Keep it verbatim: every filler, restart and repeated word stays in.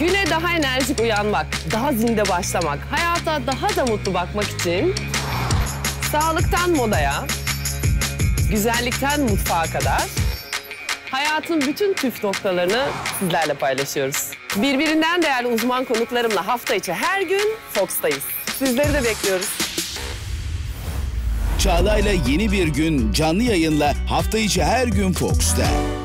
Güne daha enerjik uyanmak, daha zinde başlamak, hayata daha da mutlu bakmak için sağlıktan modaya, güzellikten mutfağa kadar hayatın bütün püf noktalarını sizlerle paylaşıyoruz. Birbirinden değerli uzman konuklarımla hafta içi her gün Fox'tayız. Sizleri de bekliyoruz. Çağla'yla yeni bir gün canlı yayınla hafta içi her gün Fox'ta.